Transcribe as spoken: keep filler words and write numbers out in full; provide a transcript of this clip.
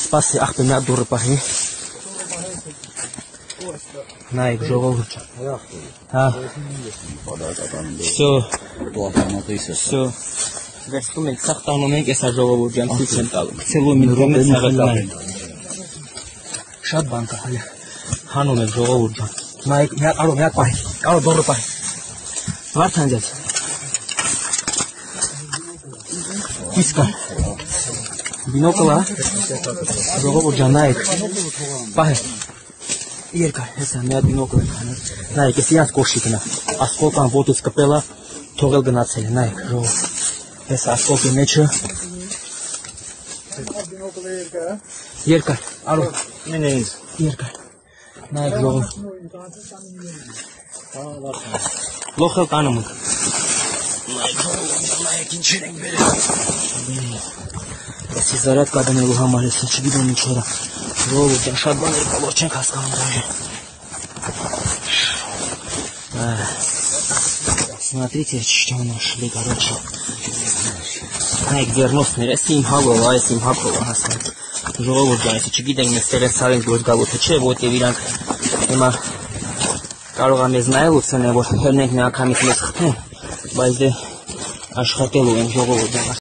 Spasi ախպե մի հատ դուրը պահի։ Նայեք ժողովուրդ։ Հա։ Всё։ Всё։ Վերցնում ենք, սաղ տանում ենք, էսա ժողովուրդյան ցույց են տալու։ Քցելու միլիոն է ցավետներ։ Շատ բան կա, հələ։ Հանում ենք ժողովուրդյան։ Նայեք, մի հատ արո, մի հատ պահի։ Կարո դուրը պահի։ Վարդան ձեզ։ Իսկա։ Բինոկլա։ Ժողովուրդյան նայեք։ Պահի։ Երկար, հեսա, մի հատ բինոկլ ենք հանում։ Նայեք, ես իրանց կոշի գնա։ Ասկոլկան ոտուց կպելա, թողել գնացել է, նայեք, ժողովուրդ։ Հեսա, ասկոլկի մեջը։ Երկար, արո։ Մենեինց։ Երկար։ Նայեք, ժողովուրդ։ Լոխել տանում ենք։ Նայեք, ժողովուրդ, նայեք, ինչեր ենք բերել։ Եսի զարատ կադանելու համար ես չգիտեմ ինչ որա։ Ժողովուրդ, շատ բաներ կա, որ չենք հասկանում դաժե։ Смотрите, что нашли, короче. Նայեք ձեռնոցներ, ես իմ հալովա, ես իմ հակովա հասնեմ։ Ժողովուրդ ջան, ես չգիտենք մեզ տերենց ցարենք դուրս գալու թե չէ, որտեվ իրանք հիմա կարող է մեզ նայել ու ցնեն, որ հերնենք մի անգամից մեզ խփեն, բայց դե աշխատելու են ժողովուրդ ջան։